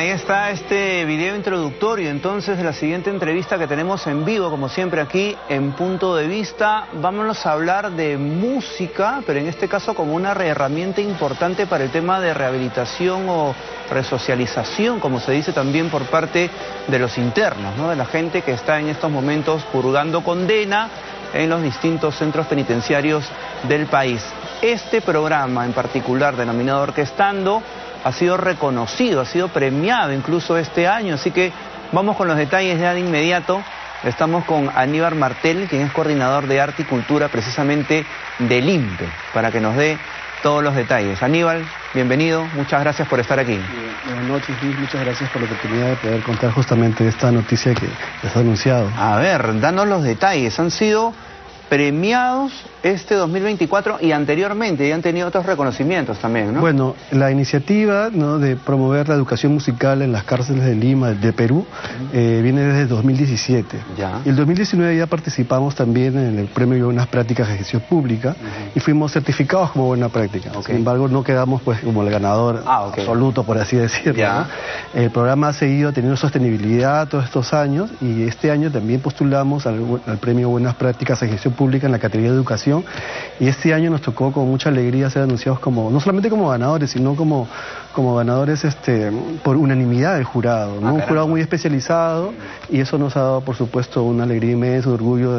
está este video introductorio entonces de la siguiente entrevista que tenemos en vivo, como siempre aquí en Punto de Vista. Vámonos a hablar de música, pero en este caso como una herramienta importante para el tema de rehabilitación o resocialización, como se dice también por parte de los internos, ¿no? De la gente que está en estos momentos purgando condena en los distintos centros penitenciarios del país. Este programa en particular, denominado Orquestando, ha sido reconocido, ha sido premiado incluso este año, así que vamos con los detalles ya de inmediato. Estamos con Aníbal Martel, quien es coordinador de Arte y Cultura precisamente del INPE, para que nos dé todos los detalles. Aníbal, bienvenido, muchas gracias por estar aquí. Buenas noches, Luis, muchas gracias por la oportunidad de poder contar justamente esta noticia que les ha anunciado. A ver, danos los detalles. Han sido premiados este 2024 y anteriormente, y han tenido otros reconocimientos también, ¿no? Bueno, la iniciativa, ¿no?, de promover la educación musical en las cárceles de Lima, de Perú, viene desde 2017. Ya. Y el 2019 ya participamos también en el Premio de Buenas Prácticas de Gestión Pública y fuimos certificados como buena práctica. Okay. Sin embargo, no quedamos pues como el ganador absoluto, por así decirlo, ¿no? El programa ha seguido teniendo sostenibilidad todos estos años y este año también postulamos al Premio Buenas Prácticas de Gestión Pública en la categoría de educación. Y este año nos tocó con mucha alegría ser anunciados como, no solamente como ganadores, sino como ganadores por unanimidad del jurado, ¿no? Un jurado muy especializado, y eso nos ha dado, por supuesto, una alegría inmensa, un orgullo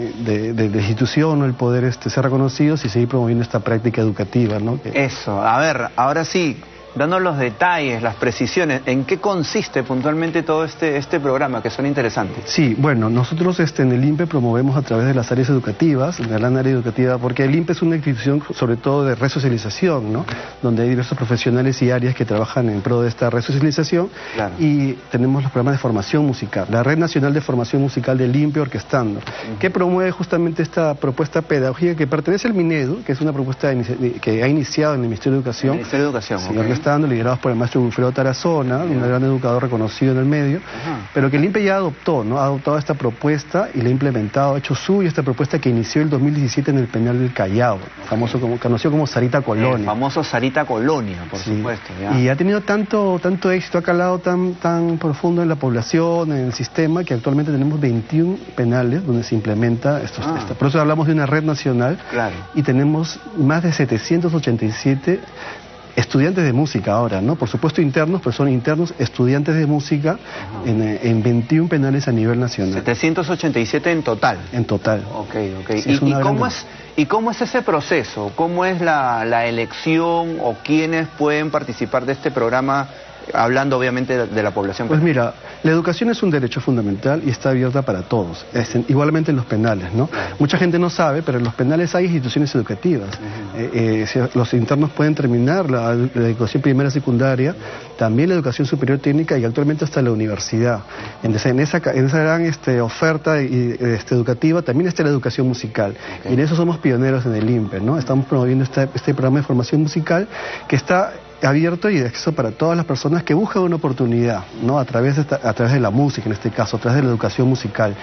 de la institución, ¿no?, el poder ser reconocidos y seguir promoviendo esta práctica educativa, ¿no? Eso, a ver, ahora sí, dando los detalles, las precisiones, ¿en qué consiste puntualmente todo este programa, que son interesantes? Sí, bueno, nosotros en el INPE promovemos a través de las áreas educativas, de la área educativa, porque el INPE es una institución sobre todo de resocialización, ¿no? Donde hay diversos profesionales y áreas que trabajan en pro de esta resocialización. Claro. Y tenemos los programas de formación musical, la Red Nacional de Formación Musical del INPE Orquestando, que promueve justamente esta propuesta pedagógica que pertenece al Minedu, que es una propuesta que ha iniciado en el Ministerio de Educación. El Ministerio de Educación, sí, liderados por el maestro Wilfredo Tarazona, un gran educador reconocido en el medio, pero que el INPE ya adoptó, ¿no? Ha adoptado esta propuesta y la ha implementado, ha hecho suya esta propuesta que inició el 2017 en el penal del Callao, conocido como Sarita Colonia. El famoso Sarita Colonia, por supuesto. Ya. Y ha tenido tanto éxito, ha calado tan profundo en la población, en el sistema, que actualmente tenemos 21 penales donde se implementa por eso hablamos de una red nacional, y tenemos más de 787 estudiantes de música ahora, ¿no? Por supuesto internos, pero son internos estudiantes de música en 21 penales a nivel nacional. 787 en total. En total. Ok. Sí, ¿Y cómo es ese proceso? ¿Cómo es la elección o quiénes pueden participar de este programa? Hablando obviamente de la población. Pues mira, la educación es un derecho fundamental y está abierta para todos, igualmente en los penales, ¿no? Mucha gente no sabe, pero en los penales hay instituciones educativas. Los internos pueden terminar la educación primaria, secundaria, también la educación superior técnica y actualmente hasta la universidad. Entonces, en esa gran oferta educativa también está la educación musical. Y en eso somos pioneros en el INPE, ¿no? Estamos promoviendo este programa de formación musical que está abierto y de acceso para todas las personas que buscan una oportunidad, ¿no? A través de la música, en este caso, a través de la educación musical.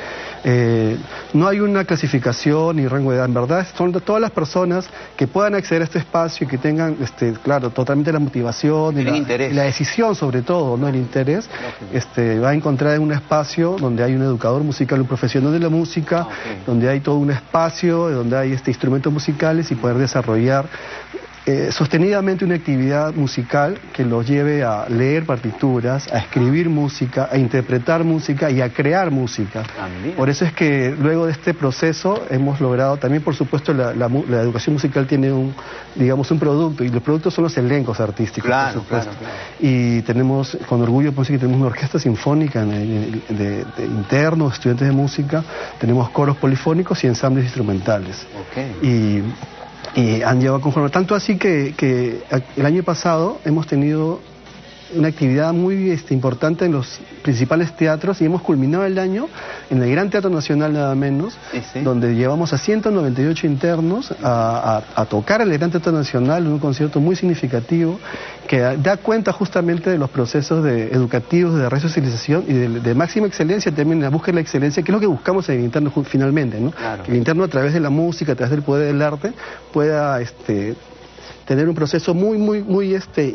No hay una clasificación ni rango de edad, en verdad son todas las personas que puedan acceder a este espacio y que tengan, claro, totalmente la motivación y la decisión, sobre todo, ¿no? El interés, va a encontrar en un espacio donde hay un educador musical, un profesional de la música, donde hay todo un espacio, donde hay instrumentos musicales y poder desarrollar sostenidamente una actividad musical que los lleve a leer partituras, a escribir música, a interpretar música y a crear música. Por eso es que luego de este proceso hemos logrado, también por supuesto la educación musical tiene un producto, y los productos son los elencos artísticos, por supuesto. Y tenemos, con orgullo, pues, que tenemos una orquesta sinfónica de internos, estudiantes de música, tenemos coros polifónicos y ensambles instrumentales. Y han llevado a conformar, tanto así que el año pasado hemos tenido una actividad muy importante en los principales teatros y hemos culminado el año en el Gran Teatro Nacional nada menos, donde llevamos a 198 internos a tocar el Gran Teatro Nacional en un concierto muy significativo que da cuenta justamente de los procesos educativos de resocialización y de máxima excelencia, también en la búsqueda de la excelencia, que es lo que buscamos en el interno finalmente, ¿no? Que el interno, a través de la música, a través del poder del arte, pueda tener un proceso muy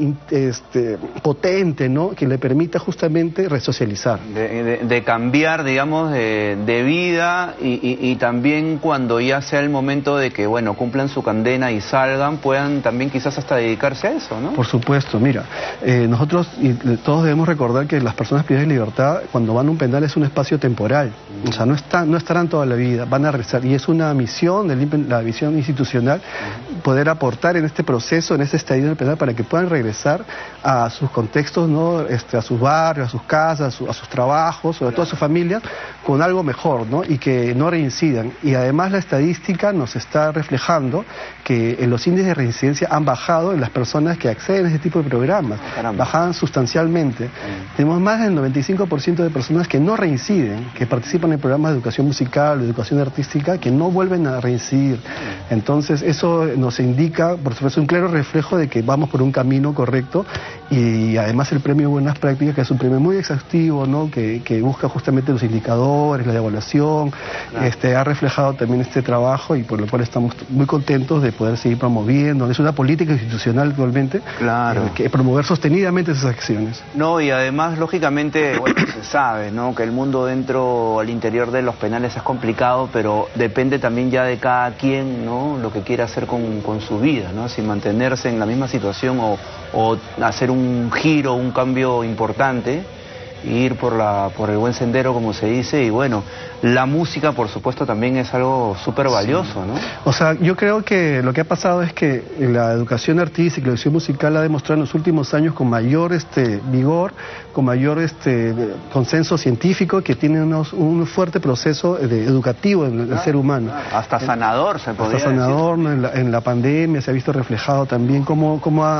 potente, ¿no? Que le permita justamente resocializar. De cambiar, digamos, de vida y también cuando ya sea el momento de que, bueno, cumplan su condena y salgan, puedan también quizás hasta dedicarse a eso, ¿no? Por supuesto, mira, nosotros y todos debemos recordar que las personas privadas de libertad, cuando van a un penal, es un espacio temporal, o sea, no estarán toda la vida, van a regresar, y es una misión del INPE, la visión institucional, poder aportar en este proceso, en este estadio del penal, para que puedan regresar a sus contextos, ¿no? A sus barrios, a sus casas, a sus trabajos, sobre todo a sus familias, con algo mejor, ¿no? Y que no reincidan. Y además la estadística nos está reflejando que los índices de reincidencia han bajado en las personas que acceden a este tipo de programas. Bajan sustancialmente. Tenemos más del 95% de personas que no reinciden, que participan en programas de educación musical, de educación artística, que no vuelven a reincidir. Entonces eso nos indica, por supuesto, un claro reflejo de que vamos por un camino correcto, y además el premio Buenas Prácticas, que es un premio muy exhaustivo, ¿no? que busca justamente los indicadores, la evaluación, ha reflejado también este trabajo, y por lo cual estamos muy contentos de poder seguir promoviendo. Es una política institucional actualmente, que promover sostenidamente esas acciones. No, y además, lógicamente, bueno, se sabe, ¿no? Que el mundo dentro, al interior de los penales es complicado, pero depende también ya de cada quien, ¿no? Lo que quiera hacer con su vida, ¿no? Si mantenerse en la misma situación o hacer un giro, un cambio importante, ir por el buen sendero, como se dice. Y bueno, la música, por supuesto, también es algo súper valioso, ¿no? O sea, yo creo que lo que ha pasado es que la educación artística y la educación musical ha demostrado en los últimos años con mayor vigor, con mayor consenso científico, que tiene un fuerte proceso educativo en el ser humano. Hasta sanador, se podría decir. Hasta sanador, ¿no? En la pandemia se ha visto reflejado también cómo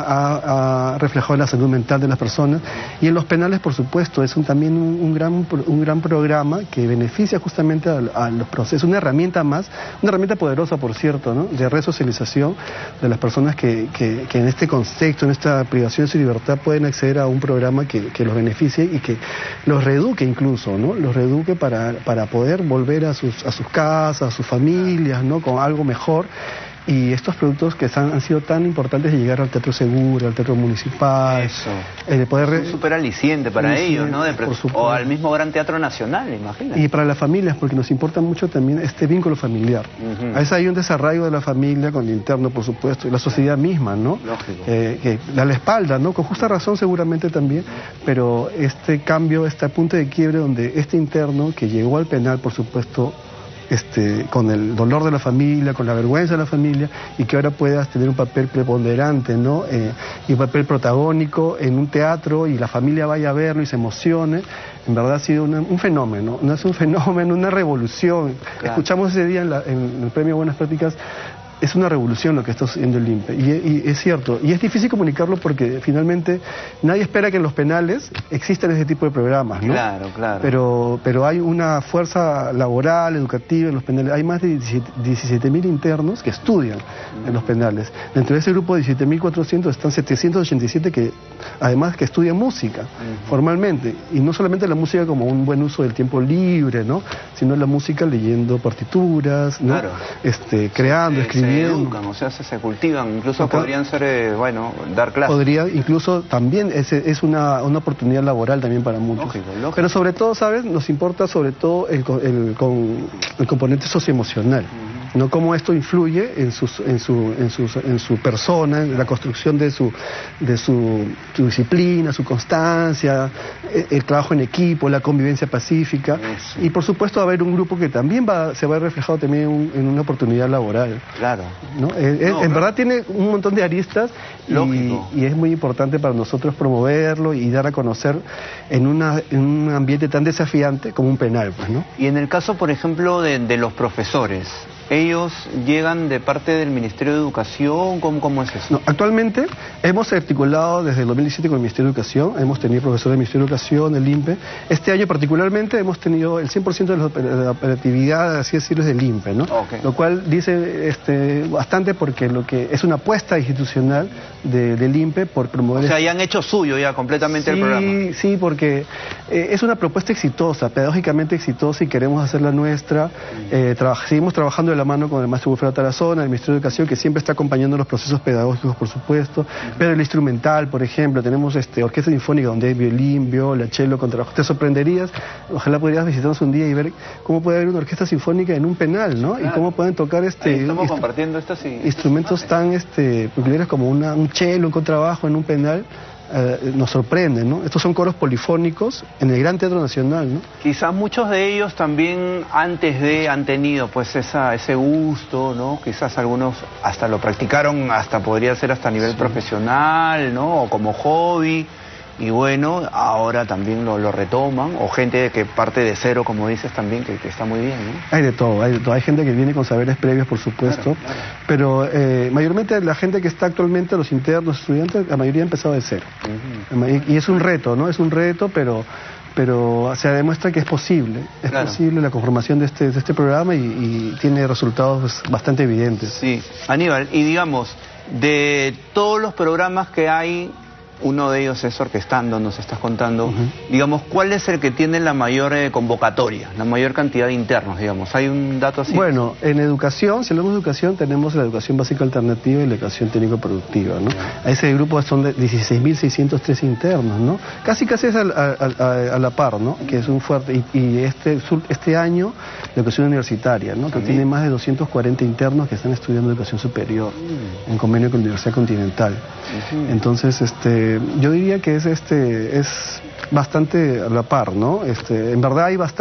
ha reflejado la salud mental de las personas. Y en los penales, por supuesto, es también un gran programa que beneficia justamente a los procesos, una herramienta más, una herramienta poderosa, por cierto, ¿no? De resocialización de las personas que en este contexto, en esta privación de su libertad, pueden acceder a un programa que los beneficie y que los reeduque incluso, ¿no? Los reeduque para poder volver a sus casas, a sus familias, ¿no? Con algo mejor. Y estos productos que han sido tan importantes de llegar al Teatro Segura, al Teatro Municipal, eso, es un súper aliciente para ellos, ¿no? O al mismo Gran Teatro Nacional, imagínate. Y para las familias, porque nos importa mucho también este vínculo familiar. A veces hay un desarraigo de la familia con el interno, por supuesto, y la sociedad misma, ¿no? Lógico. Que da la espalda, ¿no? Con justa razón seguramente también, pero este cambio, este punto de quiebre donde este interno que llegó al penal, por supuesto, con el dolor de la familia, con la vergüenza de la familia, y que ahora puedas tener un papel preponderante, ¿no? Y un papel protagónico en un teatro, y la familia vaya a verlo y se emocione. En verdad ha sido un fenómeno, no es un fenómeno, una revolución. Claro. Escuchamos ese día en el premio Buenas Prácticas. Es una revolución lo que está haciendo el INPE, y es cierto, y es difícil comunicarlo porque finalmente nadie espera que en los penales existan ese tipo de programas, ¿no? Claro. Pero hay una fuerza laboral, educativa en los penales. Hay más de 17.000 internos que estudian en los penales. Dentro de ese grupo de 17.400 están 787 que además que estudian música formalmente, y no solamente la música como un buen uso del tiempo libre, ¿no? Sino la música leyendo partituras, ¿no? Claro. Creando, escribiendo. Se educan, o sea, se cultivan, incluso podrían ser, dar clases. Podría, incluso también es una oportunidad laboral también para muchos. Lógico. Pero sobre todo, ¿sabes? Nos importa sobre todo el componente socioemocional, ¿no? Cómo esto influye en su persona, en la construcción de su disciplina, su constancia, el trabajo en equipo, la convivencia pacífica. Eso. Y por supuesto va a haber un grupo que también se va a ver reflejado también en una oportunidad laboral. Claro. ¿No? En verdad tiene un montón de aristas, y es muy importante para nosotros promoverlo y dar a conocer en un ambiente tan desafiante como un penal, pues, ¿no? Y en el caso, por ejemplo, de los profesores, ¿ellos llegan de parte del Ministerio de Educación? ¿Cómo es eso? No, actualmente hemos articulado desde el 2017 con el Ministerio de Educación, hemos tenido profesores del Ministerio de Educación, el INPE. Este año particularmente hemos tenido el 100% de la operatividad, así decirlo, del INPE, ¿no? Okay. Lo cual dice bastante, porque lo que es una apuesta institucional del INPE por promover... O sea, ya han hecho suyo ya completamente el programa. Sí, porque es una propuesta exitosa, pedagógicamente exitosa, y queremos hacerla nuestra. Seguimos trabajando de la mano con el maestro Wilfredo Tarazona, el Ministerio de Educación, que siempre está acompañando los procesos pedagógicos, por supuesto, pero el instrumental, por ejemplo, tenemos orquesta sinfónica donde hay violín, viola, cello, contrabajo. Te sorprenderías, ojalá podrías visitarnos un día y ver cómo puede haber una orquesta sinfónica en un penal, ¿no? Claro. Y cómo pueden tocar estamos compartiendo estos instrumentos tan peculiares como un cello, un contrabajo en un penal. Nos sorprenden, ¿no? Estos son coros polifónicos en el Gran Teatro Nacional, ¿no? Quizás muchos de ellos también han tenido pues ese gusto, ¿no? Quizás algunos hasta lo practicaron, podría ser hasta a nivel profesional, ¿no? O como hobby. Y bueno, ahora también lo retoman, o gente que parte de cero, como dices también, que está muy bien, ¿no? Hay de todo. Hay gente que viene con saberes previos, por supuesto, claro. Pero mayormente la gente que está actualmente, los internos, los estudiantes, la mayoría ha empezado de cero. Y es un reto, ¿no? Es un reto, pero se demuestra que es posible. Es posible la conformación de este programa y tiene resultados bastante evidentes. Sí. Aníbal, y digamos, de todos los programas que hay, uno de ellos es Orquestando, nos estás contando. Digamos, ¿cuál es el que tiene la mayor convocatoria, la mayor cantidad de internos, digamos? ¿Hay un dato así? Bueno, en educación, si hablamos de educación, tenemos la educación básica alternativa y la educación técnico-productiva, ¿no? A ese grupo son de 16.603 internos, ¿no? Casi es a la par, ¿no? Que es un fuerte. Y este año, la educación universitaria, ¿no? Que tiene más de 240 internos que están estudiando educación superior, en convenio con la Universidad Continental. Entonces, yo diría que es bastante a la par, ¿no? En verdad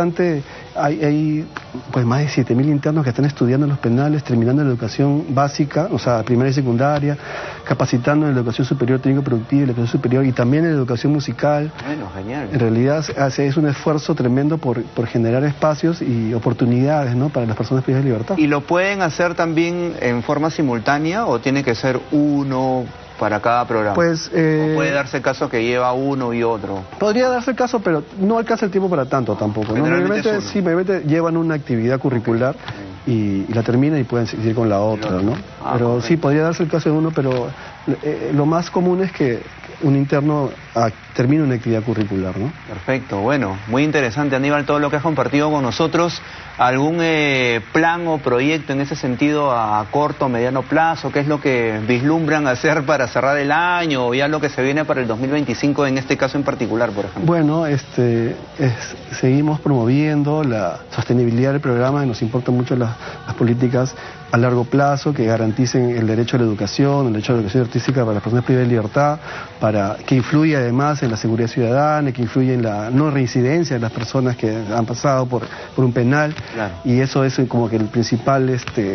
hay pues más de 7.000 internos que están estudiando en los penales, terminando la educación básica, o sea, primaria y secundaria, capacitando en la educación superior técnico-productiva y la educación superior, y también en la educación musical. Bueno, genial. En realidad es un esfuerzo tremendo por generar espacios y oportunidades, ¿no? Para las personas privadas de libertad. ¿Y lo pueden hacer también en forma simultánea o tiene que ser uno para cada programa? Pues, ¿O puede darse el caso que lleva uno y otro? Podría darse el caso, pero no alcanza el tiempo para tanto tampoco, ¿no? Mayormente llevan una actividad curricular y la terminan y pueden seguir con la otra, ¿no? Pero correcto. Sí, podría darse el caso de uno, pero lo más común es que un interno termine una actividad curricular, ¿no? Perfecto, bueno, muy interesante, Aníbal, todo lo que has compartido con nosotros. ¿Algún plan o proyecto en ese sentido a corto o mediano plazo? ¿Qué es lo que vislumbran hacer para cerrar el año o ya lo que se viene para el 2025 en este caso en particular, por ejemplo? Bueno, seguimos promoviendo la sostenibilidad del programa y nos importan mucho las políticas a largo plazo que garanticen el derecho a la educación, el derecho a la educación artística para las personas privadas de libertad, para que influya además en la seguridad ciudadana, que influya en la no reincidencia de las personas que han pasado por un penal. Claro. Y eso es como que el principal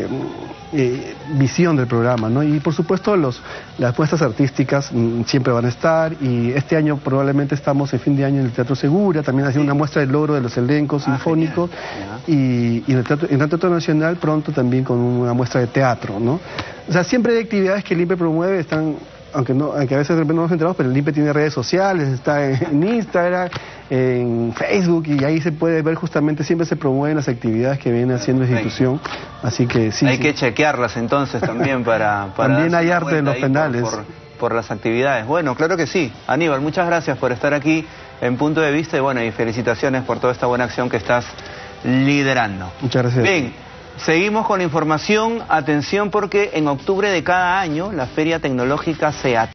visión del programa, ¿no? Y por supuesto las puestas artísticas siempre van a estar, y este año probablemente estamos en fin de año en el Teatro Segura, también haciendo una muestra del logro de los elencos sinfónicos, y en el Teatro Nacional pronto también con una muestra de teatro, ¿no? O sea, siempre hay actividades que el INPE promueve, aunque a veces no nos enteramos, pero el INPE tiene redes sociales, está en Instagram, en Facebook, y ahí se puede ver justamente, siempre se promueven las actividades que viene haciendo la institución, así que sí. Hay que chequearlas entonces también para también hay arte en los penales. Por las actividades. Bueno, claro que sí. Aníbal, muchas gracias por estar aquí en Punto de Vista, y bueno, y felicitaciones por toda esta buena acción que estás liderando. Muchas gracias. Bien, seguimos con la información. Atención, porque en octubre de cada año la Feria Tecnológica SEAT